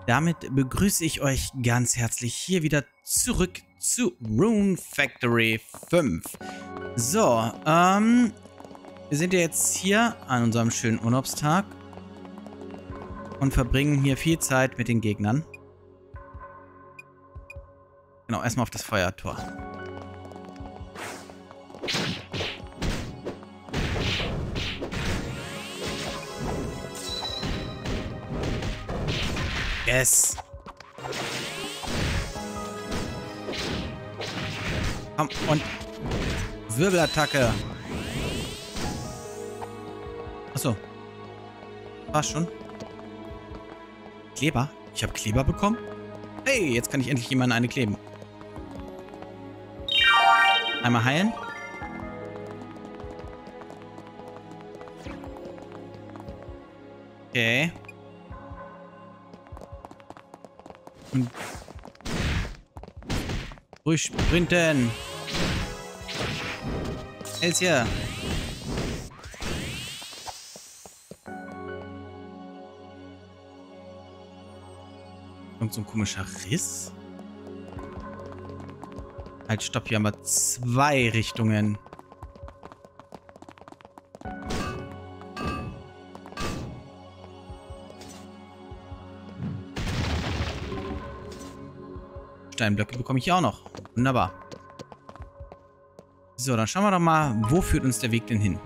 damit begrüße ich euch ganz herzlich hier wieder zurück zu Rune Factory 5. So, wir sind ja jetzt hier an unserem schönen Urlaubstag und verbringen hier viel Zeit mit den Gegnern. Genau, erstmal auf das Feuertor. Yes. Komm, und Wirbelattacke. Achso. War schon. Kleber? Ich habe Kleber bekommen? Hey, jetzt kann ich endlich jemanden eine kleben. Einmal heilen. Okay. Und durchsprinten. Elsia. Und so ein komischer Riss. Halt, stopp, hier haben wir 2 Richtungen. Steinblöcke bekomme ich hier auch noch. Wunderbar. So, dann schauen wir doch mal, wo führt uns der Weg denn hin?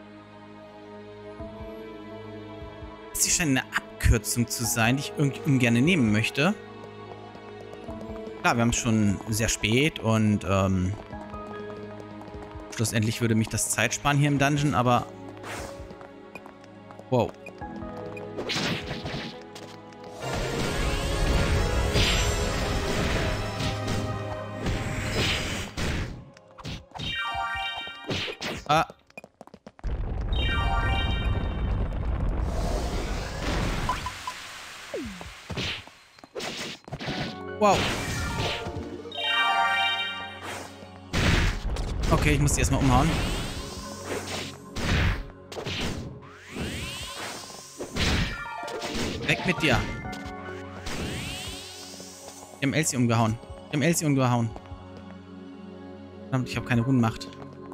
Das hier scheint eine Abkürzung zu sein, die ich irgendwie ungern nehmen möchte. Klar, wir haben es schon sehr spät und schlussendlich würde mich das Zeit sparen hier im Dungeon, aber wow. Ah. Wow. Okay, ich muss die erstmal umhauen. Weg mit dir. Die haben Elsie umgehauen. Die haben Elsie umgehauen. Verdammt, ich habe keine Runenmacht.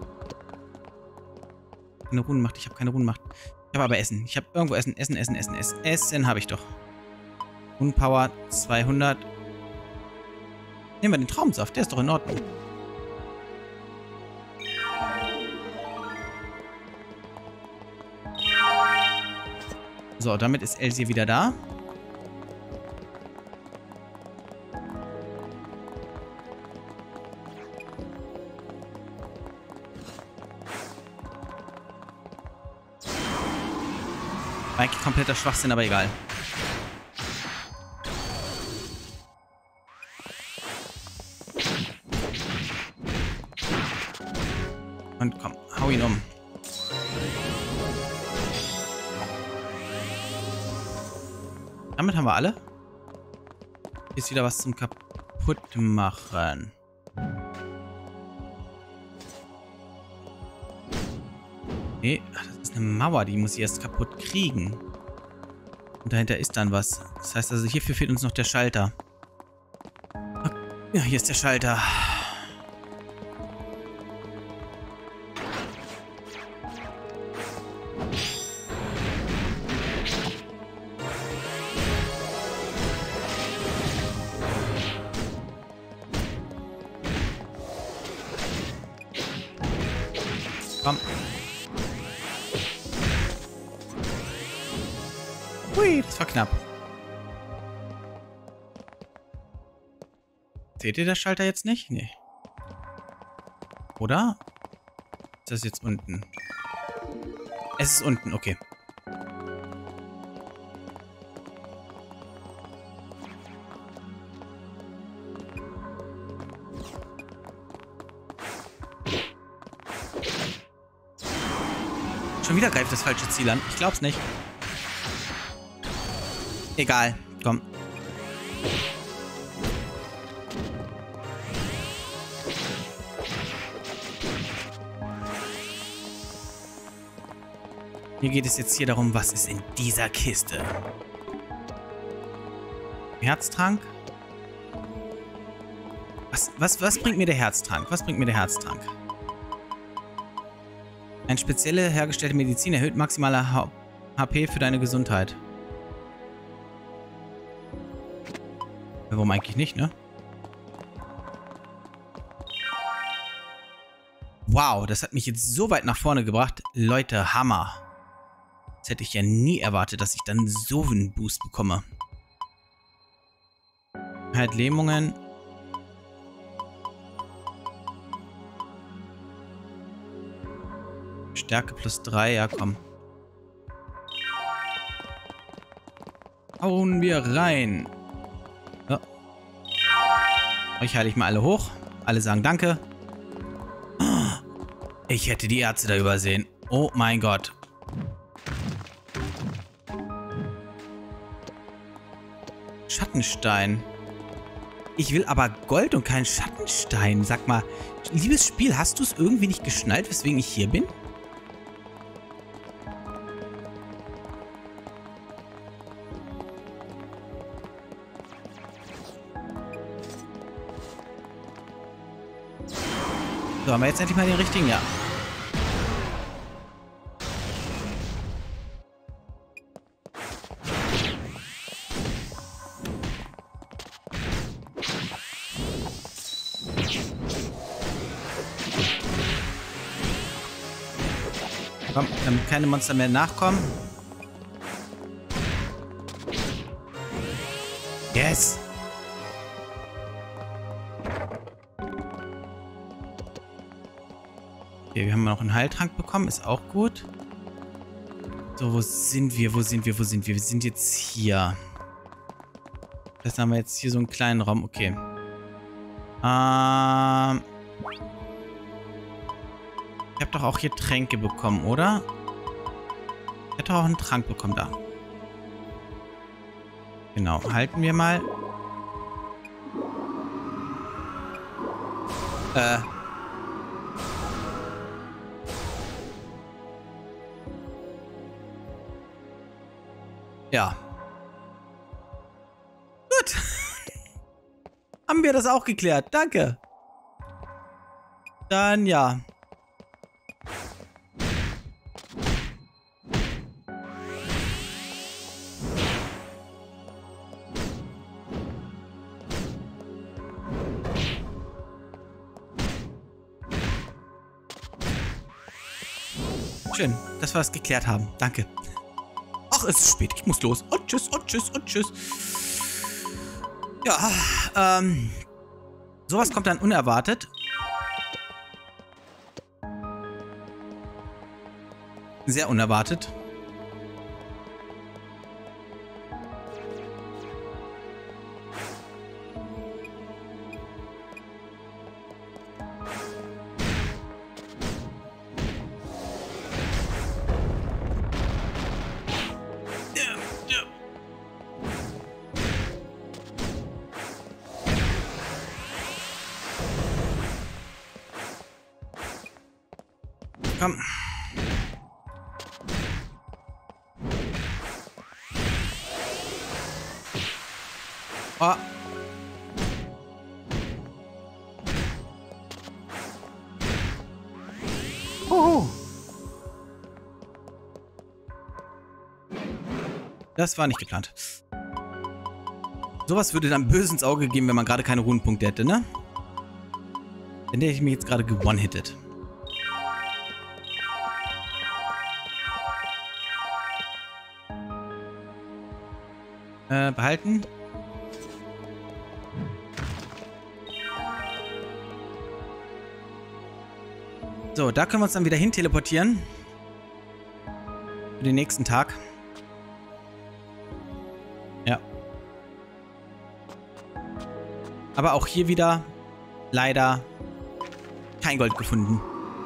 Keine Runenmacht, ich habe keine Runenmacht. Ich habe aber Essen. Ich habe irgendwo Essen. Essen habe ich doch. Runenpower 200. Nehmen wir den Traumsaft, der ist doch in Ordnung. So, damit ist Elsie wieder da. Eigentlich kompletter Schwachsinn, aber egal. Und komm, hau ihn um. Damit haben wir alle. Hier ist wieder was zum Kaputtmachen. Nee, das ist eine Mauer, die muss ich erst kaputt kriegen. Und dahinter ist dann was. Das heißt also, hierfür fehlt uns noch der Schalter. Ja, hier ist der Schalter. Komm. Hui, das war knapp. Seht ihr das Schalter jetzt nicht? Nee. Oder? Ist das jetzt unten? Es ist unten, okay. Schon wieder greift das falsche Ziel an. Ich glaub's nicht. Egal. Komm. Mir geht es jetzt hier darum, was ist in dieser Kiste. Herztrank. Was bringt mir der Herztrank? Was bringt mir der Herztrank? Eine spezielle hergestellte Medizin erhöht maximale HP für deine Gesundheit. Warum eigentlich nicht, ne? Wow, das hat mich jetzt so weit nach vorne gebracht. Leute, Hammer. Das hätte ich ja nie erwartet, dass ich dann so einen Boost bekomme. Halt Lähmungen. Stärke plus 3, ja komm. Hauen wir rein. So. Euch heile ich mal alle hoch. Alle sagen Danke. Ich hätte die Ärzte da übersehen. Oh mein Gott. Schattenstein. Ich will aber Gold und keinen Schattenstein. Sag mal, liebes Spiel, hast du es irgendwie nicht geschnallt, weswegen ich hier bin? So, haben wir jetzt endlich mal den richtigen? Ja. Komm, damit keine Monster mehr nachkommen. Yes! Okay, wir haben noch einen Heiltrank bekommen. Ist auch gut. So, wo sind wir? Wo sind wir? Wo sind wir? Wir sind jetzt hier. Das haben wir jetzt hier so einen kleinen Raum. Okay. Ich habe doch auch hier Tränke bekommen, oder? Ich hätte doch auch einen Trank bekommen da. Genau, halten wir mal. Ja. Gut. Haben wir das auch geklärt. Danke. Dann ja. Schön, dass wir das geklärt haben. Danke. Ach, es ist spät. Ich muss los. Und tschüss, und tschüss, und tschüss. Ja, sowas kommt dann unerwartet. Sehr unerwartet. Komm. Oh. Das war nicht geplant. Sowas würde dann böse ins Auge geben, wenn man gerade keine Runenpunkte hätte, ne? Dann hätte ich mich jetzt gerade ge-one-hitted. Behalten. So, da können wir uns dann wieder hin teleportieren. Für den nächsten Tag. Ja. Aber auch hier wieder leider kein Gold gefunden.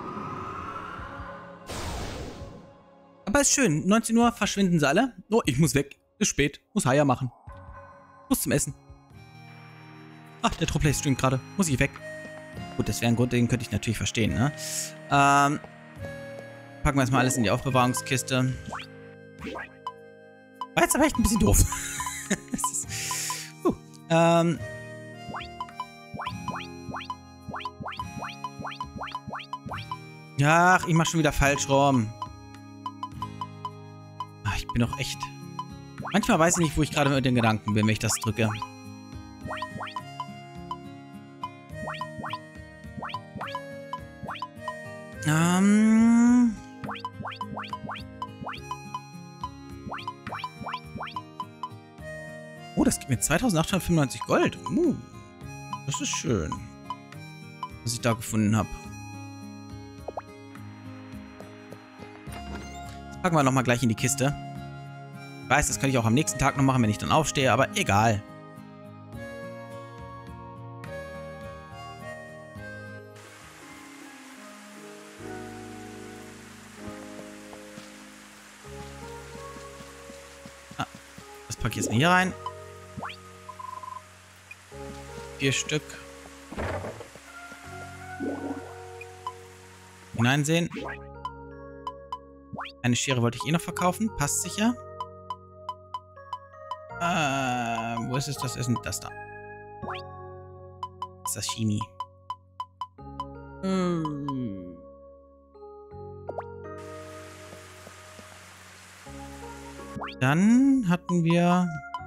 Aber ist schön. 19 Uhr verschwinden sie alle. Oh, ich muss weg. Ist spät. Muss Haier machen. Muss zum Essen. Ach, der Trollplay streamt gerade. Muss ich weg. Gut, das wäre ein Grund, den könnte ich natürlich verstehen, ne? Packen wir jetzt mal alles in die Aufbewahrungskiste. War jetzt aber echt ein bisschen doof. Ach, ich mach schon wieder falsch rum. Ach, ich bin doch echt... Manchmal weiß ich nicht, wo ich gerade mit den Gedanken bin, wenn ich das drücke. Oh, das gibt mir 2895 Gold. Das ist schön. Was ich da gefunden habe. Das packen wir nochmal gleich in die Kiste. Ich weiß, das könnte ich auch am nächsten Tag noch machen, wenn ich dann aufstehe, aber egal. Das packe ich jetzt mal hier rein. 4 Stück. Hineinsehen. Eine Schere wollte ich eh noch verkaufen. Passt sicher. Wo ist es? Das ist das da. Sashimi. Dann hatten wir...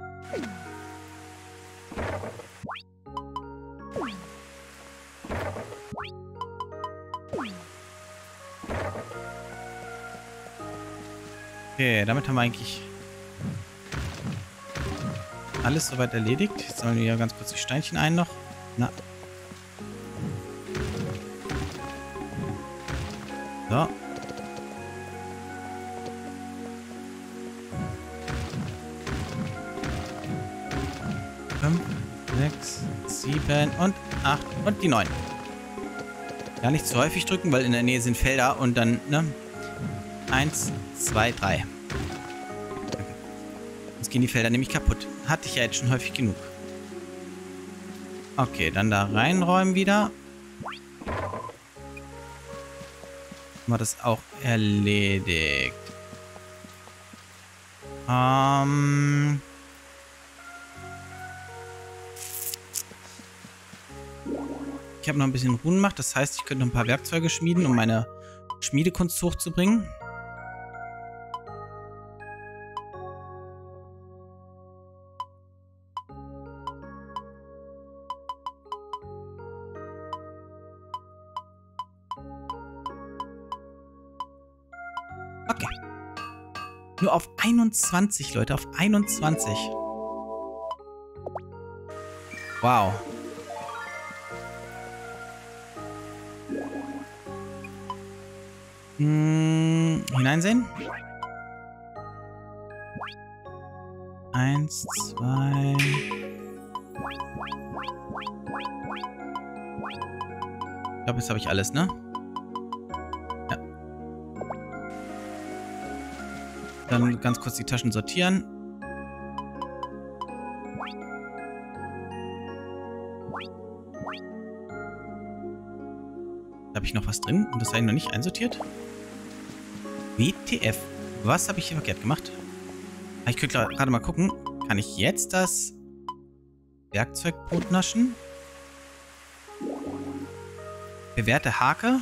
Okay, damit haben wir eigentlich alles soweit erledigt. Jetzt sammeln wir ja ganz kurz die Steinchen ein noch. Na. So. Fünf, 6, 7 und 8 und die 9. Ja, nicht zu häufig drücken, weil in der Nähe sind Felder und dann, ne? 1, 2, 3. Jetzt gehen die Felder nämlich kaputt. Hatte ich ja jetzt schon häufig genug. Okay, dann da reinräumen wieder. Haben wir das auch erledigt. Ich habe noch ein bisschen Runen gemacht. Das heißt, ich könnte noch ein paar Werkzeuge schmieden, um meine Schmiedekunst hochzubringen. Okay. Nur auf 21, Leute. Auf 21. Wow. Hineinsehen. 1, 2. Ich glaube, jetzt habe ich alles, ne? Ja. Dann ganz kurz die Taschen sortieren. Da habe ich noch was drin und das habe ich noch nicht einsortiert. WTF. Was habe ich hier verkehrt gemacht? Ich könnte gerade mal gucken. Kann ich jetzt das Werkzeugbrot naschen? Bewährte Hake.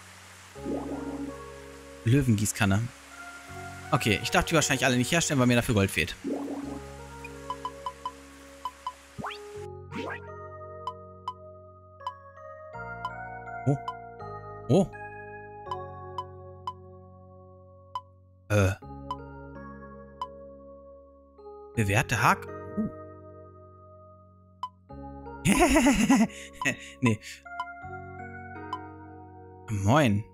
Löwengießkanne. Okay, ich darf die wahrscheinlich alle nicht herstellen, weil mir dafür Gold fehlt. Oh. Oh. Bewährte Hake. Nee. Moin.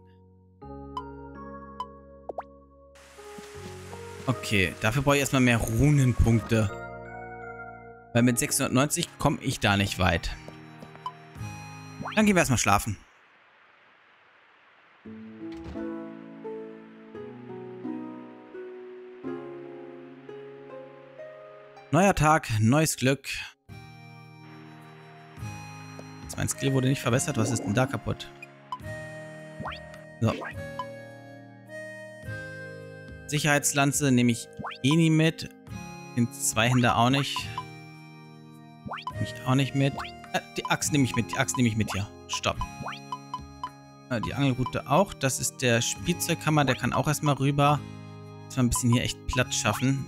Okay, dafür brauche ich erstmal mehr Runenpunkte. Weil mit 690 komme ich da nicht weit. Dann gehen wir erstmal schlafen. Neuer Tag, neues Glück. Mein Skill wurde nicht verbessert. Was ist denn da kaputt? So. Sicherheitslanze nehme ich eh nie mit. Den Zweihänder auch nicht. Nehme ich auch nicht mit. Die Axt nehme ich mit. Die Axt nehme ich mit hier. Stopp. Die Angelrute auch. Das ist der Spielzeughammer. Der kann auch erstmal rüber. Muss man ein bisschen hier echt Platz schaffen.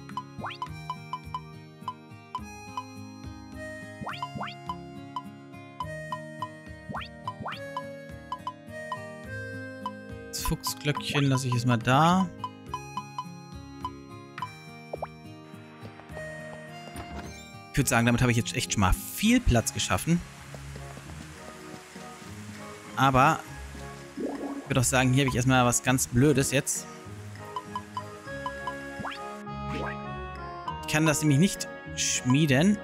Das Fuchsglöckchen lasse ich jetzt mal da. Ich würde sagen, damit habe ich jetzt echt schon mal viel Platz geschaffen. Aber ich würde auch sagen, hier habe ich erstmal was ganz Blödes jetzt. Ich kann das nämlich nicht schmieden.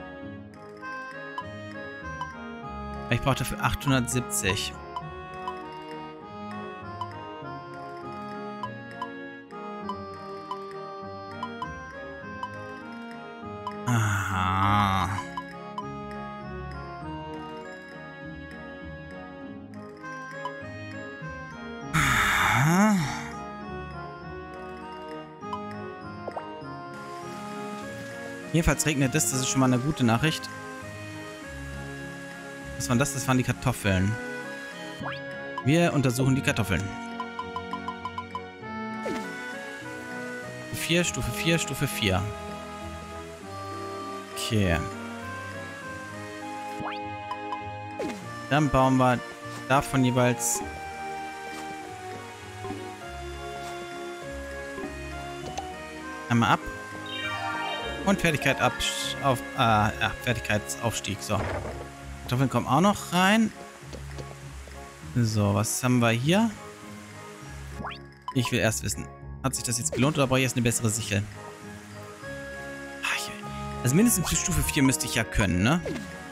Weil ich brauche dafür 870. Aha. Aha. Jedenfalls regnet es, das ist schon mal eine gute Nachricht. Was war das? Das waren die Kartoffeln. Wir untersuchen die Kartoffeln. Stufe 4, Stufe 4. Okay. Dann bauen wir davon jeweils einmal ab. Und Fertigkeitsaufstieg. So. Kartoffeln kommen auch noch rein. So, was haben wir hier? Ich will erst wissen. Hat sich das jetzt gelohnt oder brauche ich erst eine bessere Sichel? Also mindestens bis Stufe 4 müsste ich ja können, ne?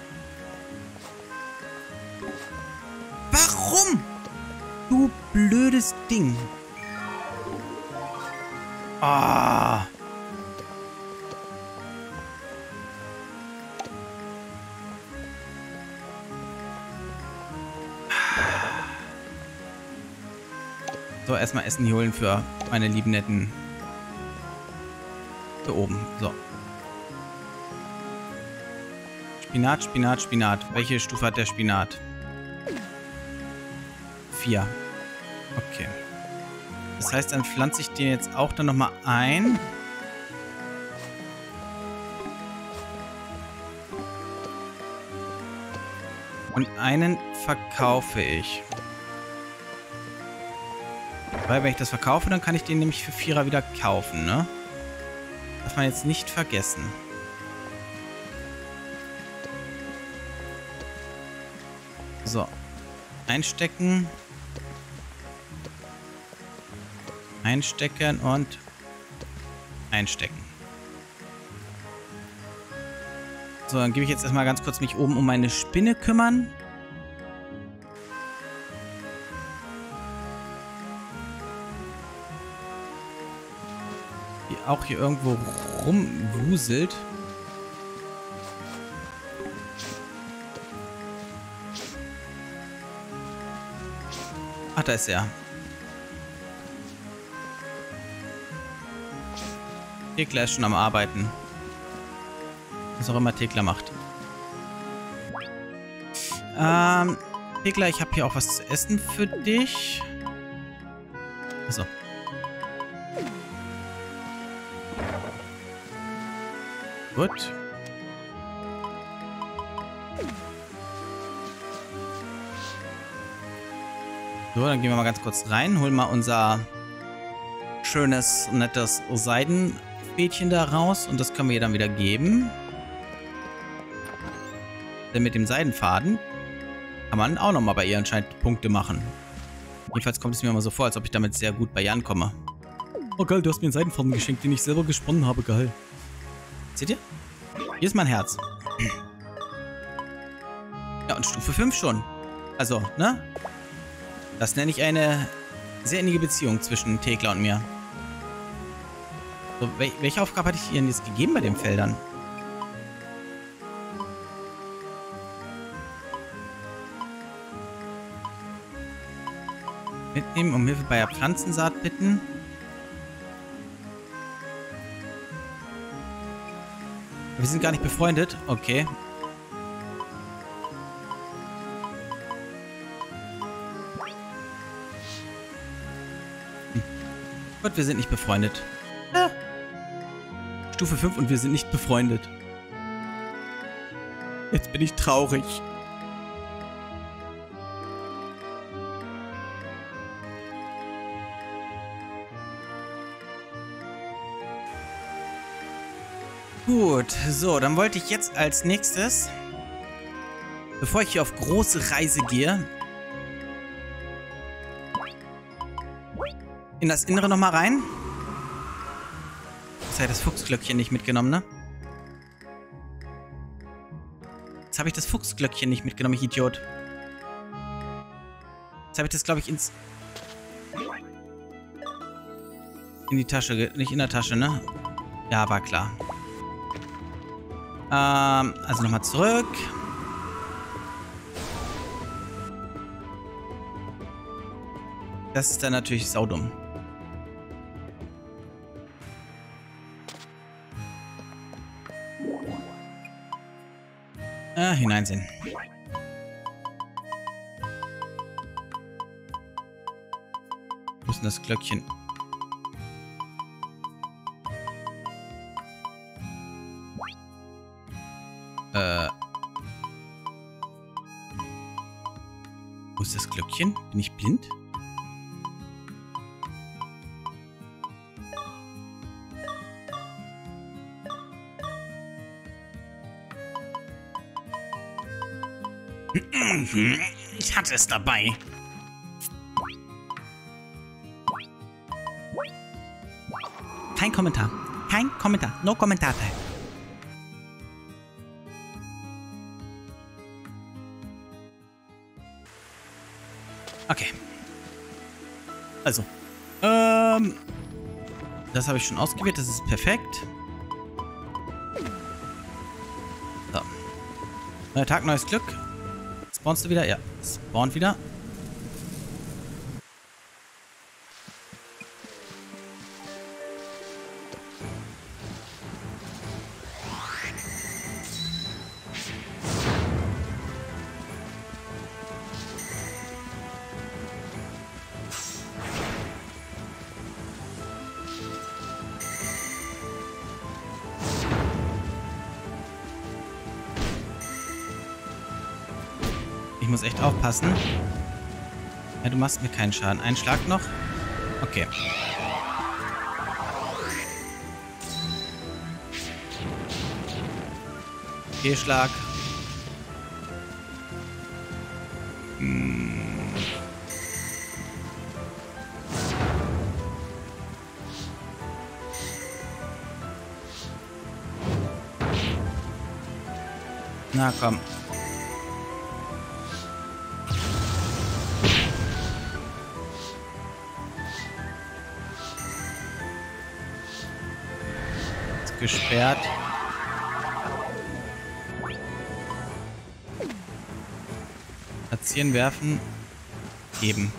Warum? Du blödes Ding. Ah. So, erstmal Essen holen für meine lieben netten hier oben. So. Spinat, Spinat, Spinat. Welche Stufe hat der Spinat? 4. Okay. Das heißt, dann pflanze ich den jetzt auch dann nochmal ein. Und einen verkaufe ich. Weil wenn ich das verkaufe, dann kann ich den nämlich für 4er wieder kaufen, ne? Darf man jetzt nicht vergessen. So. Einstecken. Einstecken und einstecken. So, dann gebe ich jetzt erstmal ganz kurz mich oben um meine Spinne kümmern. Die auch hier irgendwo rumwuselt. Ach, da ist er. Thekla ist schon am Arbeiten. Was auch immer Thekla macht. Thekla, ich habe hier auch was zu essen für dich. Achso. Gut. So, dann gehen wir mal ganz kurz rein, holen mal unser schönes, nettes Seidenfädchen da raus und das können wir ihr dann wieder geben. Denn mit dem Seidenfaden kann man auch nochmal bei ihr anscheinend Punkte machen. Jedenfalls kommt es mir immer so vor, als ob ich damit sehr gut bei ihr ankomme. Oh geil, du hast mir einen Seidenfaden geschenkt, den ich selber gesponnen habe, geil. Seht ihr? Hier ist mein Herz. Ja, und Stufe 5 schon. Also, ne? Das nenne ich eine sehr innige Beziehung zwischen Thekla und mir. So, welche Aufgabe hatte ich ihr denn jetzt gegeben bei den Feldern? Mitnehmen, um Hilfe bei der Pflanzensaat bitten. Wir sind gar nicht befreundet. Okay. Gott, wir sind nicht befreundet. Ja. Stufe 5 und wir sind nicht befreundet. Jetzt bin ich traurig. Gut, so, dann wollte ich jetzt als nächstes, bevor ich hier auf große Reise gehe, in das Innere nochmal rein. Jetzt habe ich das Fuchsglöckchen nicht mitgenommen, ne? Jetzt habe ich das Fuchsglöckchen nicht mitgenommen, ich Idiot. Jetzt habe ich das, glaube ich, in die Tasche, nicht in der Tasche, ne? Ja, war klar. Also nochmal zurück. Das ist dann natürlich saudumm. Hineinsehen. Wo ist denn das Glöckchen? Wo ist das Glöckchen? Bin ich blind? Ich hatte es dabei. Kein Kommentar. Kein Kommentar. No Kommentar. Okay. Also. Das habe ich schon ausgewählt. Das ist perfekt. So. Neuer Tag, neues Glück. Spawnst du wieder? Ja. Spawn wieder. Ich muss echt aufpassen. Ja, du machst mir keinen Schaden. Einen Schlag noch? Okay. Fehlschlag. Na komm. Gesperrt. Platzieren, werfen, geben.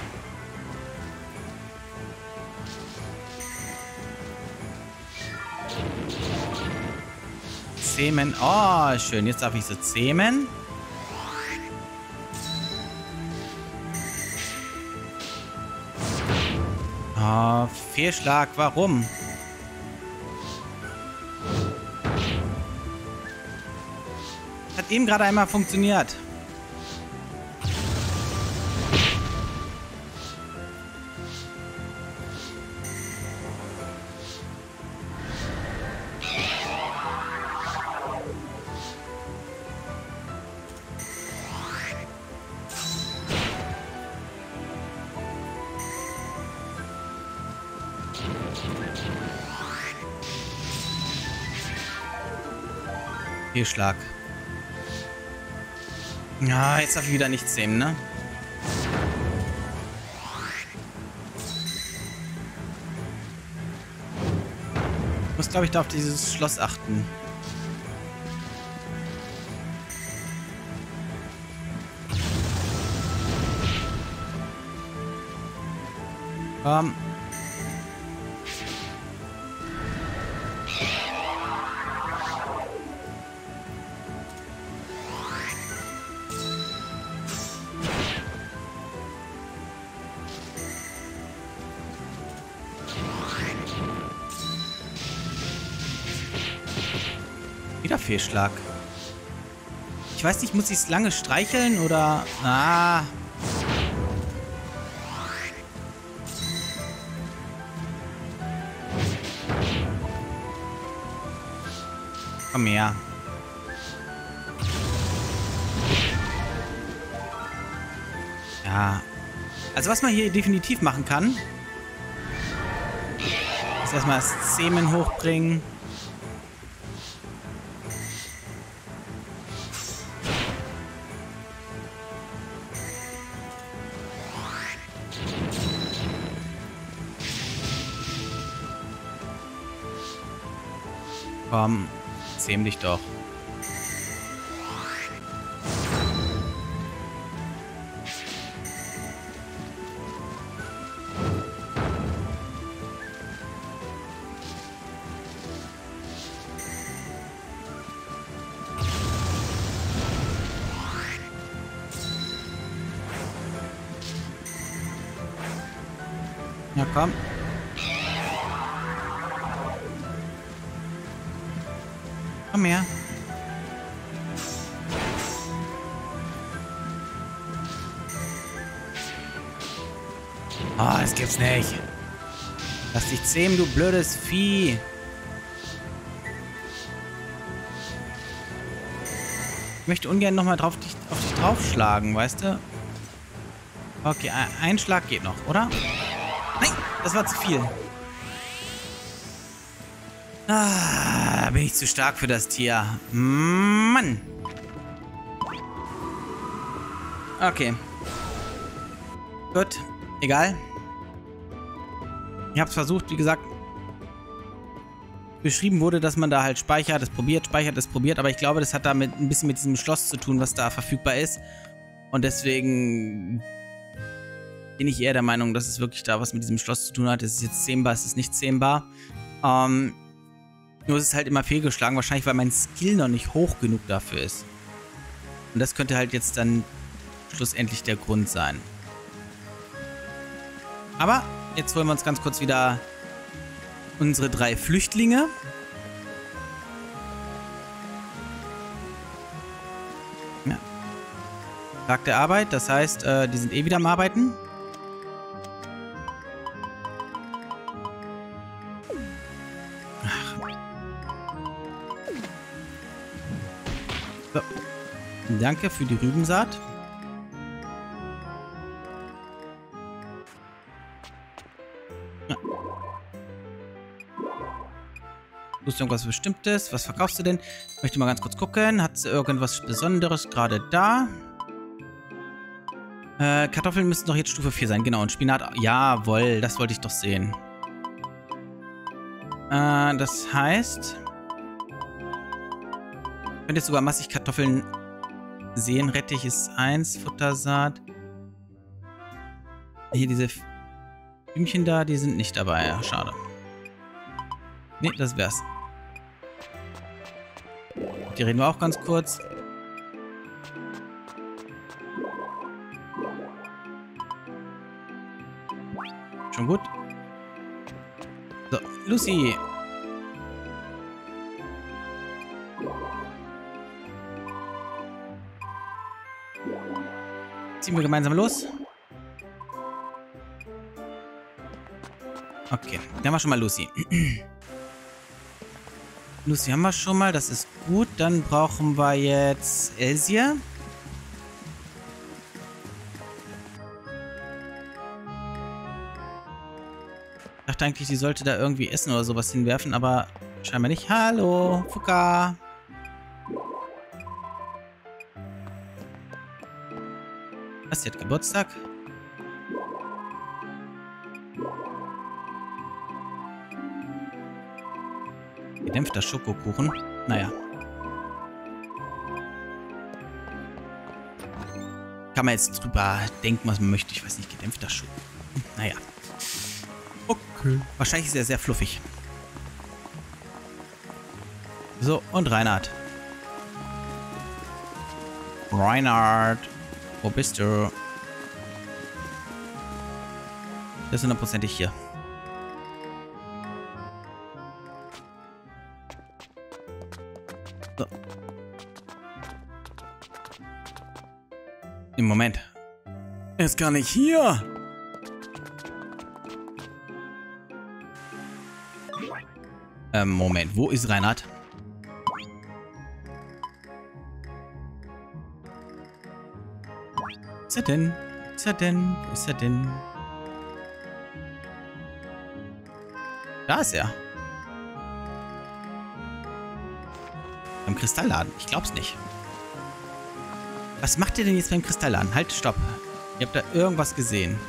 Zähmen. Oh, schön. Jetzt darf ich so zähmen. Oh, Fehlschlag. Warum? Hat eben gerade einmal funktioniert. Fehlschlag. Ja, jetzt darf ich wieder nichts sehen, ne? Ich muss, glaube ich, da auf dieses Schloss achten. Komm. Fehlschlag. Ich weiß nicht, muss ich es lange streicheln oder... Ah. Komm her. Ja. Also was man hier definitiv machen kann, ist erstmal das Zähmen hochbringen. Komm, zähm dich doch. Ja, komm. Komm her. Ah, das gibt's nicht. Lass dich zähmen, du blödes Vieh. Ich möchte ungern nochmal auf dich draufschlagen, weißt du? Okay, ein Schlag geht noch, oder? Nein, das war zu viel. Ah, bin ich zu stark für das Tier. Mann. Okay. Gut, egal. Ich hab's versucht, wie gesagt. Beschrieben wurde, dass man da halt speichert, es probiert, aber ich glaube, das hat damit ein bisschen mit diesem Schloss zu tun, was da verfügbar ist. Und deswegen bin ich eher der Meinung, dass es wirklich da was mit diesem Schloss zu tun hat. Es ist jetzt zähmbar, es ist nicht zähmbar. Nur ist es halt immer fehlgeschlagen, wahrscheinlich, weil mein Skill noch nicht hoch genug dafür ist. Und das könnte halt jetzt dann schlussendlich der Grund sein. Aber jetzt holen wir uns ganz kurz wieder unsere 3 Flüchtlinge. Ja. Tag der Arbeit, das heißt, die sind eh wieder am Arbeiten. So. Danke für die Rübensaat. Ja. Tust du irgendwas Bestimmtes? Was verkaufst du denn? Ich möchte mal ganz kurz gucken. Hat sie irgendwas Besonderes gerade da? Kartoffeln müssten doch jetzt Stufe 4 sein. Genau, und Spinat. Jawohl, das wollte ich doch sehen. Das heißt... Ich könnte jetzt sogar massig Kartoffeln sehen. Rettich ist 1, Futtersaat. Hier diese Blümchen da, die sind nicht dabei. Ja, schade. Ne, das wär's. Die reden wir auch ganz kurz. Schon gut. So, Lucy. Ziehen wir gemeinsam los. Okay, dann haben wir schon mal Lucy. Lucy haben wir schon mal, das ist gut. Dann brauchen wir jetzt Elsie. Ich dachte eigentlich, die sollte da irgendwie Essen oder sowas hinwerfen, aber scheinbar nicht. Hallo, Fuka. Was, die hat Geburtstag? Gedämpfter Schokokuchen. Naja. Kann man jetzt drüber denken, was man möchte. Ich weiß nicht, gedämpfter Schokokuchen. Naja. Okay. Wahrscheinlich ist er sehr fluffig. So, und Reinhard. Reinhard. Wo bist du? Der ist 100%ig hier. So, Im Moment. Er ist gar nicht hier. Moment, wo ist Reinhard? Wo ist er denn? Wo ist er denn? Wo ist er denn? Da ist er. Beim Kristallladen. Ich glaub's nicht. Was macht ihr denn jetzt beim Kristallladen? Halt, stopp. Ihr habt da irgendwas gesehen.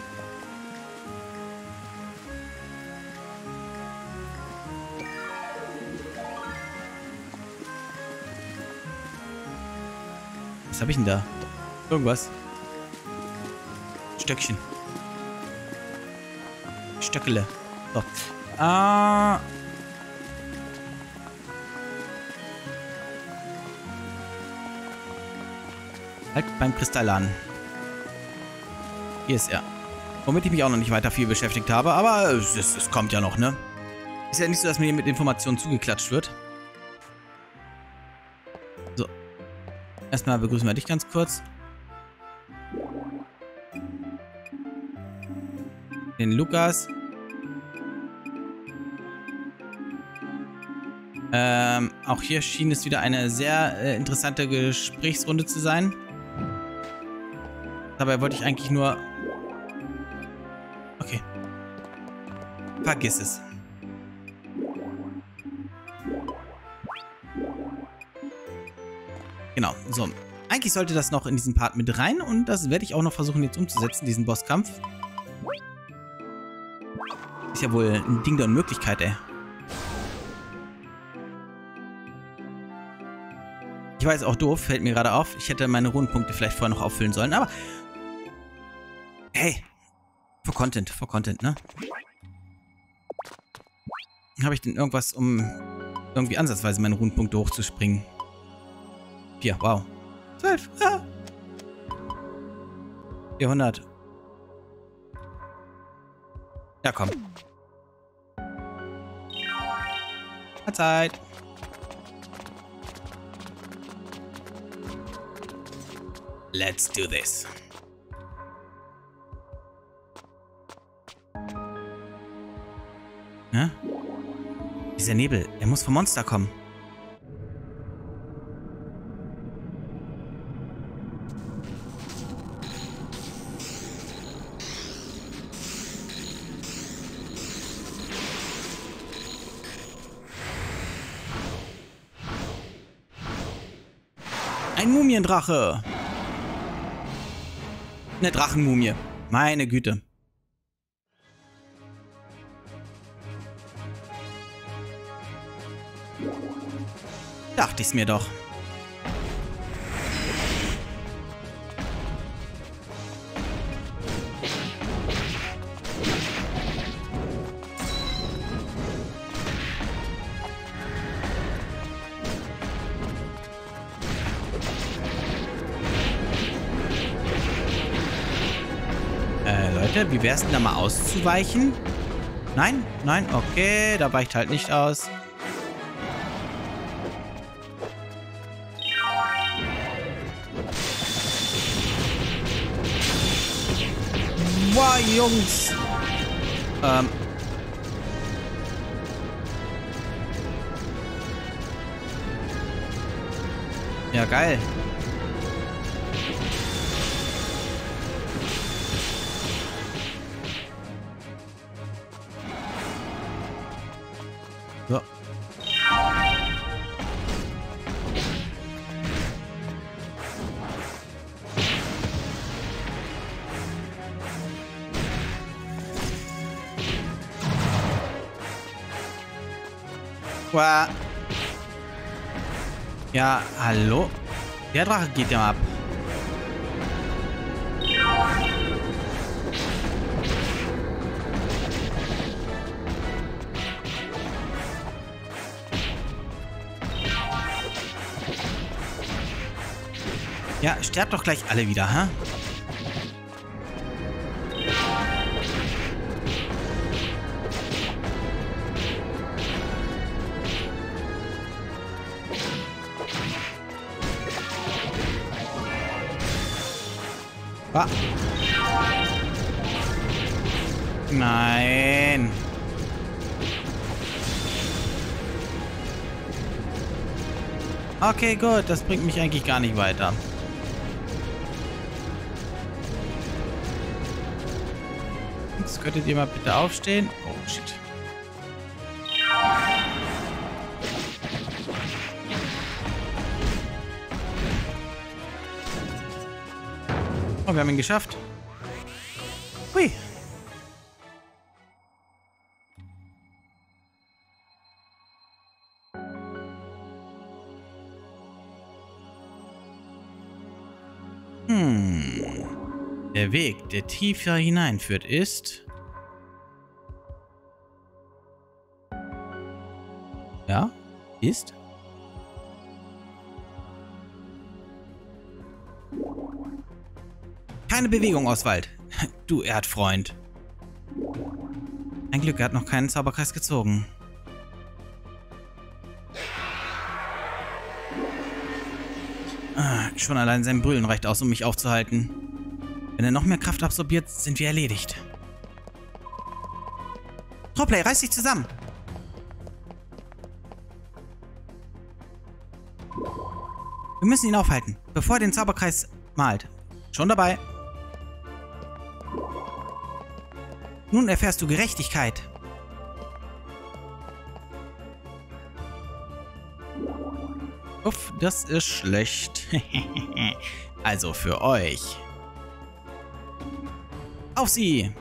Was habe ich denn da? Irgendwas. Stöckchen. Stöckele. So. Halt beim Kristallladen. Hier ist er. Womit ich mich auch noch nicht weiter viel beschäftigt habe, aber es kommt ja noch, ne? Ist ja nicht so, dass mir hier mit Informationen zugeklatscht wird. So. Erstmal begrüßen wir dich ganz kurz. Den Lukas. Auch hier schien es wieder eine sehr interessante Gesprächsrunde zu sein. Dabei wollte ich eigentlich nur... Okay. Vergiss es. Genau, so. Eigentlich sollte das noch in diesen Part mit rein und das werde ich auch noch versuchen jetzt umzusetzen, diesen Bosskampf. Ist ja wohl ein Ding der Unmöglichkeit, ey. Ich weiß, auch doof, fällt mir gerade auf. Ich hätte meine Runenpunkte vielleicht vorher noch auffüllen sollen, aber... Hey! For Content, ne? Habe ich denn irgendwas, um irgendwie ansatzweise meine Runenpunkte hochzuspringen? 4, wow. 12, 400. Ja, komm. Mahlzeit. Let's do this. Ja? Dieser Nebel, er muss vom Monster kommen. Ein Mumiendrache. Eine Drachenmumie. Meine Güte. Dachte ich's mir doch. Leute, wie wär's denn da mal auszuweichen? Nein? Nein? Okay, da weicht halt nicht aus. Wow, Jungs! Ja, geil. So. Wow. Ja, hallo? Der Drache geht ja ab. Ja, sterbt doch gleich alle wieder, hä? Ah. Nein. Okay, gut. Das bringt mich eigentlich gar nicht weiter. Jetzt könntet ihr mal bitte aufstehen. Oh, shit. Oh, wir haben ihn geschafft. Hui. Der Weg, der tiefer hineinführt, ist... Ja? Ist? Keine Bewegung, Oswald. Du Erdfreund. Ein Glück, er hat noch keinen Zauberkreis gezogen. Schon allein sein Brüllen reicht aus, um mich aufzuhalten. Wenn er noch mehr Kraft absorbiert, sind wir erledigt. Trollplay, reiß dich zusammen! Wir müssen ihn aufhalten, bevor er den Zauberkreis malt. Schon dabei. Nun erfährst du Gerechtigkeit. Uff, das ist schlecht. Also für euch. Auf sie!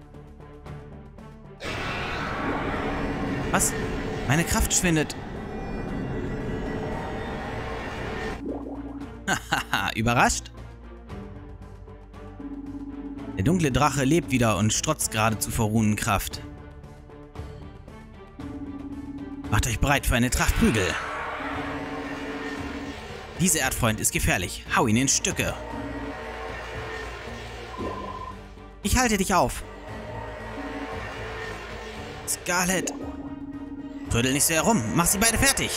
Was? Meine Kraft schwindet. Hahaha, überrascht? Der dunkle Drache lebt wieder und strotzt geradezu vor Runenkraft. Macht euch bereit für eine Tracht Prügel. Dieser Erdfreund ist gefährlich. Hau ihn in Stücke. Ich halte dich auf. Scarlet. Trödel nicht so herum. Mach sie beide fertig.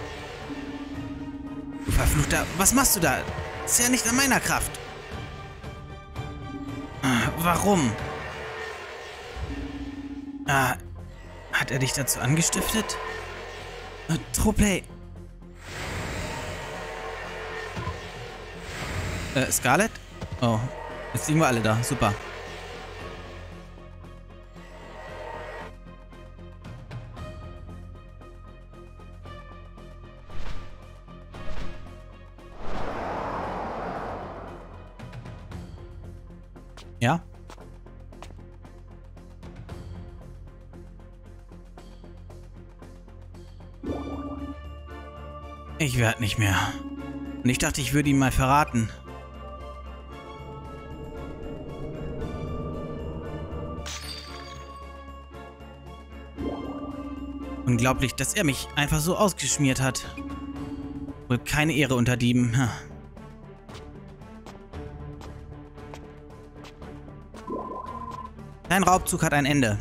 Du Verfluchter. Was machst du da? Ist ja nicht an meiner Kraft. Warum? Hat er dich dazu angestiftet? Trollplay. Scarlet? Oh, jetzt liegen wir alle da. Super. Ja? Ich werde nicht mehr. Und ich dachte, ich würde ihn mal verraten. Unglaublich, dass er mich einfach so ausgeschmiert hat. Wohl keine Ehre unter Dieben. Dein Raubzug hat ein Ende.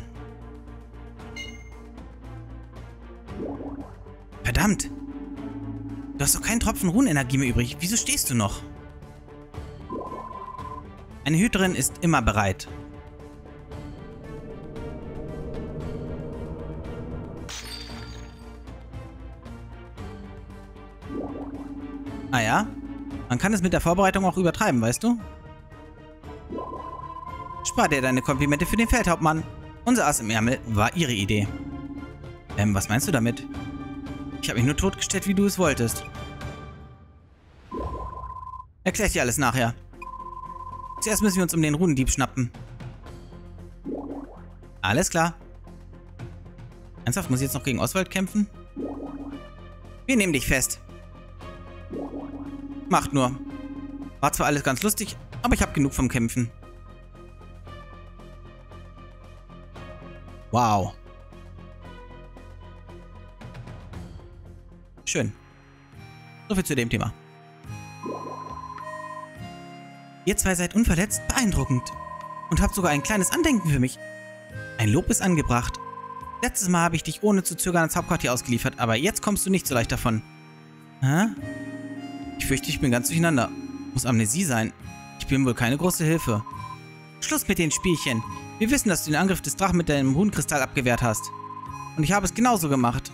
Verdammt! Du hast doch keinen Tropfen Runenenergie mehr übrig. Wieso stehst du noch? Eine Hüterin ist immer bereit. Ah ja? Man kann es mit der Vorbereitung auch übertreiben, weißt du? Spar dir deine Komplimente für den Feldhauptmann. Unser Ass im Ärmel war ihre Idee. Was meinst du damit? Ich habe mich nur totgestellt, wie du es wolltest. Erklär ich dir alles nachher. Zuerst müssen wir uns um den Runendieb schnappen. Alles klar. Ernsthaft, muss ich jetzt noch gegen Oswald kämpfen? Wir nehmen dich fest. Macht nur. War zwar alles ganz lustig, aber ich habe genug vom Kämpfen. Wow. Schön. Soviel zu dem Thema. Ihr zwei seid unverletzt, beeindruckend. Und habt sogar ein kleines Andenken für mich. Ein Lob ist angebracht. Letztes Mal habe ich dich ohne zu zögern ins Hauptquartier ausgeliefert, aber jetzt kommst du nicht so leicht davon. Hä? Ich fürchte, ich bin ganz durcheinander. Muss Amnesie sein. Ich bin wohl keine große Hilfe. Schluss mit den Spielchen. Wir wissen, dass du den Angriff des Drachen mit deinem Runenkristall abgewehrt hast. Und ich habe es genauso gemacht.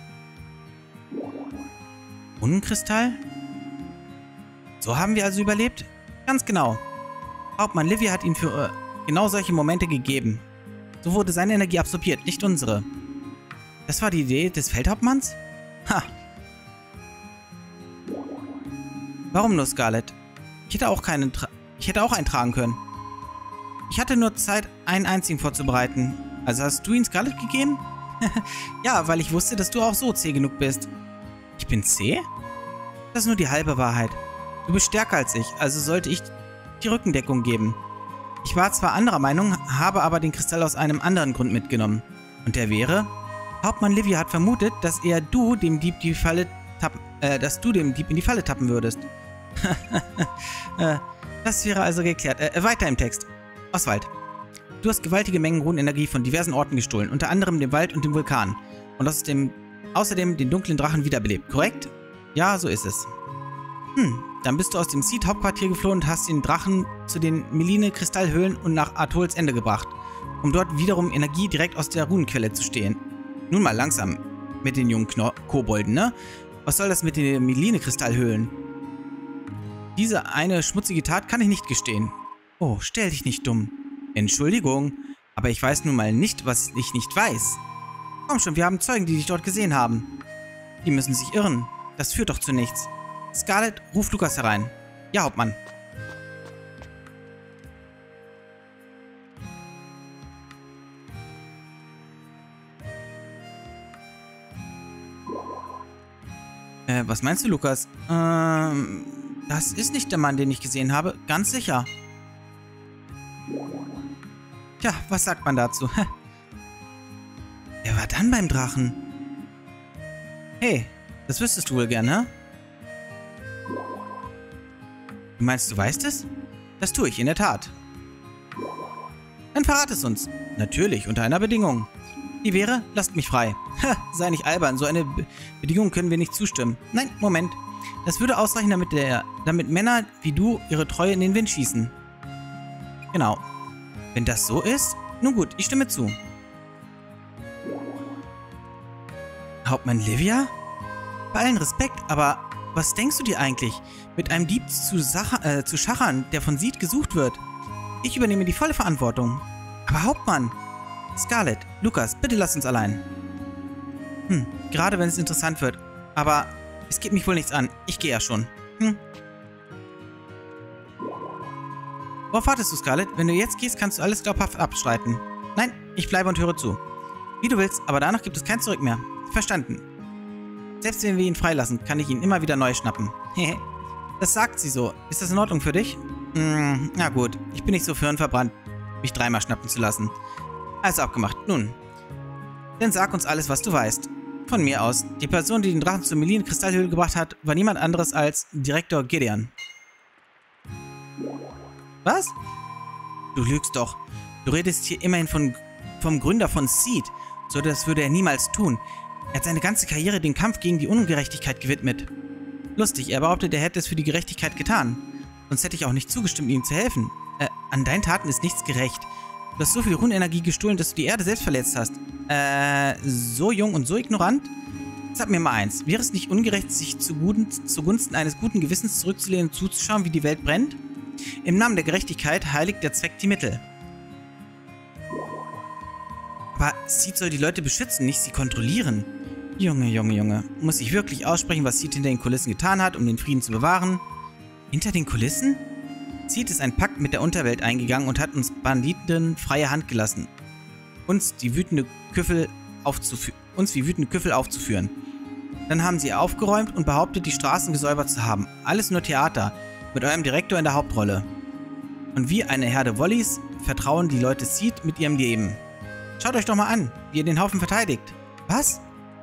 Runenkristall? So haben wir also überlebt? Ganz genau. Hauptmann Livia hat ihn für genau solche Momente gegeben. So wurde seine Energie absorbiert, nicht unsere. Das war die Idee des Feldhauptmanns? Ha! Warum nur Scarlet? Ich hätte auch einen tragen können. Ich hatte nur Zeit, einen einzigen vorzubereiten. Also hast du ihn Scarlet gegeben? Ja, weil ich wusste, dass du auch so zäh genug bist. Ich bin zäh? Das ist nur die halbe Wahrheit. Du bist stärker als ich, also sollte ich die Rückendeckung geben. Ich war zwar anderer Meinung, habe aber den Kristall aus einem anderen Grund mitgenommen. Und der wäre? Hauptmann Livia hat vermutet, dass du dem Dieb in die Falle tappen würdest. Das wäre also geklärt. Weiter im Text. Oswald, du hast gewaltige Mengen Runenenergie von diversen Orten gestohlen, unter anderem dem Wald und dem Vulkan. Und außerdem den dunklen Drachen wiederbelebt, korrekt? Ja, so ist es. Dann bist du aus dem Seed-Hauptquartier geflohen und hast den Drachen zu den Meline-Kristallhöhlen und nach Atolls Ende gebracht, um dort wiederum Energie direkt aus der Runenquelle zu stehlen. Nun mal langsam mit den jungen Kobolden, ne? Was soll das mit den Meline-Kristallhöhlen? Diese eine schmutzige Tat kann ich nicht gestehen. Oh, stell dich nicht dumm. Entschuldigung, aber ich weiß nun mal nicht, was ich nicht weiß. Komm schon, wir haben Zeugen, die dich dort gesehen haben. Die müssen sich irren. Das führt doch zu nichts. Scarlet, ruf Lukas herein. Ja, Hauptmann. Was meinst du, Lukas? Das ist nicht der Mann, den ich gesehen habe. Ganz sicher. Tja, was sagt man dazu? Wer war dann beim Drachen? Hey, das wüsstest du wohl gerne, hä? Du meinst, du weißt es? Das tue ich, in der Tat. Dann verrat es uns. Natürlich, unter einer Bedingung. Die wäre, lasst mich frei. Ha, sei nicht albern, so eine Bedingung können wir nicht zustimmen. Nein, Moment. Das würde ausreichen, damit Männer wie du ihre Treue in den Wind schießen. Genau. Wenn das so ist, nun gut, ich stimme zu. Hauptmann Livia? Bei allen Respekt, aber was denkst du dir eigentlich? Mit einem Dieb zu schachern, der von Seed gesucht wird? Ich übernehme die volle Verantwortung. Aber Hauptmann! Scarlet, Lukas, bitte lass uns allein. Gerade wenn es interessant wird. Aber es geht mich wohl nichts an. Ich gehe ja schon. Worauf wartest du, Scarlet? Wenn du jetzt gehst, kannst du alles glaubhaft abstreiten. Nein, ich bleibe und höre zu. Wie du willst, aber danach gibt es kein Zurück mehr. Verstanden. Selbst wenn wir ihn freilassen, kann ich ihn immer wieder neu schnappen. Hehe. Das sagt sie so. Ist das in Ordnung für dich? Na gut. Ich bin nicht so hirnverbrannt, mich dreimal schnappen zu lassen. Also abgemacht. Nun. Dann sag uns alles, was du weißt. Von mir aus. Die Person, die den Drachen zur Meline-Kristallhöhle gebracht hat, war niemand anderes als Direktor Gideon. Was? Du lügst doch. Du redest hier immerhin vom Gründer von Seed. So, das würde er niemals tun. Er hat seine ganze Karriere dem Kampf gegen die Ungerechtigkeit gewidmet. Lustig, er behauptet, er hätte es für die Gerechtigkeit getan. Sonst hätte ich auch nicht zugestimmt, ihm zu helfen. An deinen Taten ist nichts gerecht. Du hast so viel Runenenergie gestohlen, dass du die Erde selbst verletzt hast. So jung und so ignorant? Sag mir mal eins. Wäre es nicht ungerecht, sich zugunsten eines guten Gewissens zurückzulehnen und zuzuschauen, wie die Welt brennt? Im Namen der Gerechtigkeit heiligt der Zweck die Mittel. Aber Seed soll die Leute beschützen, nicht sie kontrollieren. Junge, Junge, Junge. Muss ich wirklich aussprechen, was Seed hinter den Kulissen getan hat, um den Frieden zu bewahren? Hinter den Kulissen? Seed ist einen Pakt mit der Unterwelt eingegangen und hat uns Banditen freie Hand gelassen. Uns wie wütende Küffel aufzuführen. Dann haben sie aufgeräumt und behauptet, die Straßen gesäubert zu haben. Alles nur Theater, mit eurem Direktor in der Hauptrolle. Und wie eine Herde Wollies vertrauen die Leute Seed mit ihrem Leben. Schaut euch doch mal an, wie ihr den Haufen verteidigt. Was?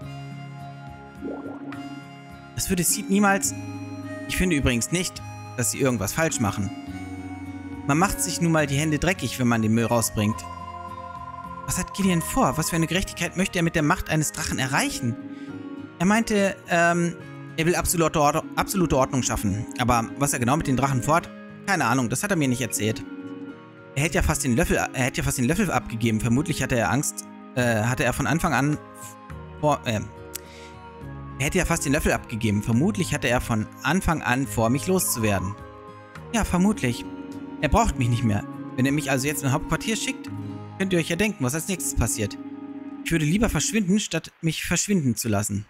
Das würde Seed niemals... Ich finde übrigens nicht, dass sie irgendwas falsch machen. Man macht sich nun mal die Hände dreckig, wenn man den Müll rausbringt. Was hat Gideon vor? Was für eine Gerechtigkeit möchte er mit der Macht eines Drachen erreichen? Er meinte, er will absolute Ordnung schaffen. Aber was er genau mit den Drachen vorhat, Keine Ahnung, das hat er mir nicht erzählt. Er hätte ja fast den Löffel abgegeben. Vermutlich hatte er Angst, hatte er von Anfang an er hätte ja fast den Löffel abgegeben. Vermutlich hatte er von Anfang an vor, mich loszuwerden. Ja, vermutlich. Er braucht mich nicht mehr. Wenn er mich also jetzt ins Hauptquartier schickt, könnt ihr euch ja denken, was als nächstes passiert. Ich würde lieber verschwinden, statt mich verschwinden zu lassen.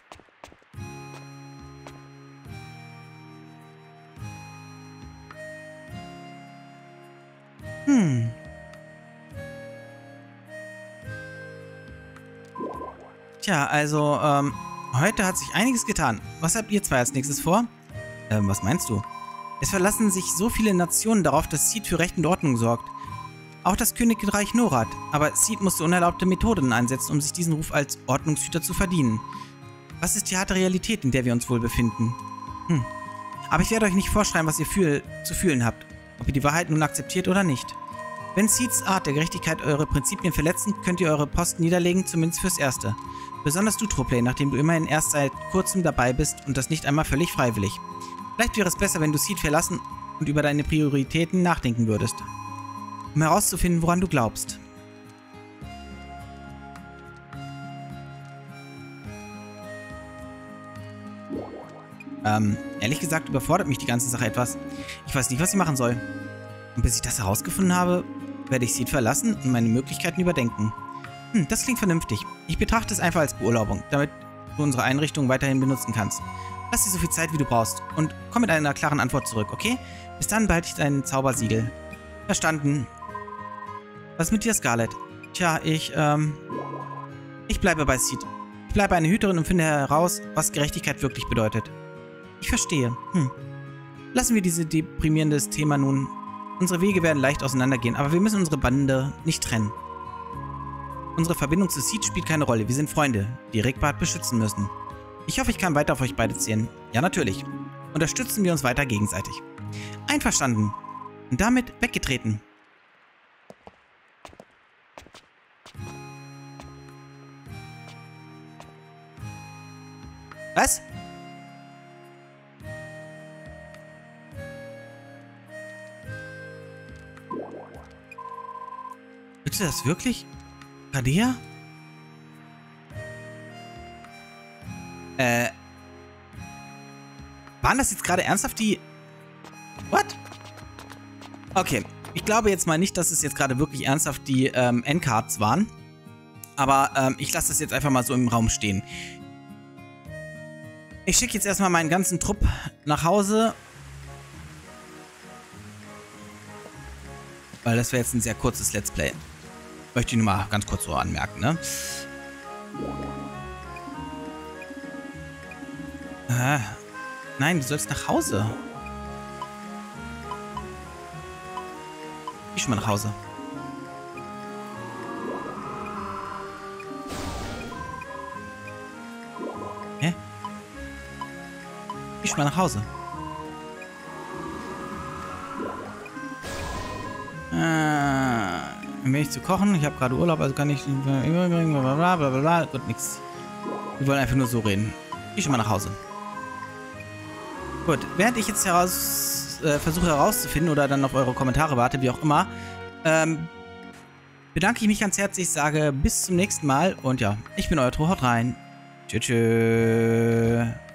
Tja, also, heute hat sich einiges getan. Was habt ihr zwei als nächstes vor? Was meinst du? Es verlassen sich so viele Nationen darauf, dass Seed für Recht und Ordnung sorgt. Auch das Königreich Norad. Aber Seed musste unerlaubte Methoden einsetzen, um sich diesen Ruf als Ordnungshüter zu verdienen. Was ist die harte Realität, in der wir uns wohl befinden? Aber ich werde euch nicht vorschreiben, was ihr zu fühlen habt. Ob ihr die Wahrheit nun akzeptiert oder nicht. Wenn Seeds Art der Gerechtigkeit eure Prinzipien verletzen, könnt ihr eure Posten niederlegen, zumindest fürs Erste. Besonders du, Troplay, nachdem du immerhin erst seit kurzem dabei bist und das nicht einmal völlig freiwillig. Vielleicht wäre es besser, wenn du Seed verlassen und über deine Prioritäten nachdenken würdest. Um herauszufinden, woran du glaubst. Ehrlich gesagt überfordert mich die ganze Sache etwas. Ich weiß nicht, was ich machen soll. Und bis ich das herausgefunden habe, werde ich Seed verlassen und meine Möglichkeiten überdenken. Das klingt vernünftig. Ich betrachte es einfach als Beurlaubung, damit du unsere Einrichtung weiterhin benutzen kannst. Lass dir so viel Zeit, wie du brauchst. Und komm mit einer klaren Antwort zurück, okay? Bis dann behalte ich dein Zaubersiegel. Verstanden. Was ist mit dir, Scarlet? Tja, ich bleibe bei Seed. Ich bleibe eine Hüterin und finde heraus, was Gerechtigkeit wirklich bedeutet. Ich verstehe. Lassen wir dieses deprimierende Thema nun. Unsere Wege werden leicht auseinandergehen, aber wir müssen unsere Bande nicht trennen. Unsere Verbindung zu Seed spielt keine Rolle. Wir sind Freunde, die Regbart beschützen müssen. Ich hoffe, ich kann weiter auf euch beide zählen. Ja, natürlich. Unterstützen wir uns weiter gegenseitig. Einverstanden. Und damit weggetreten. Was? Bitte das wirklich? Radea? Waren das jetzt gerade ernsthaft die... What? Okay, ich glaube jetzt mal nicht, dass es jetzt gerade wirklich ernsthaft die Endcards waren. Aber ich lasse das jetzt einfach mal so im Raum stehen. Ich schicke jetzt erstmal meinen ganzen Trupp nach Hause. Weil das wäre jetzt ein sehr kurzes Let's Play. Möchte ich nur mal ganz kurz so anmerken, ne? Nein, du sollst nach Hause. Geh schon mal nach Hause. Hä? Geh schon mal nach Hause. Ein wenig zu kochen. Ich habe gerade Urlaub, also kann ich überbringen, blablabla. Gut, nix. Wir wollen einfach nur so reden. Geh schon mal nach Hause. Gut, während ich jetzt versuche herauszufinden oder dann auf eure Kommentare warte, wie auch immer, bedanke ich mich ganz herzlich, sage bis zum nächsten Mal und ja, ich bin euer Tro, haut rein. Tschüss.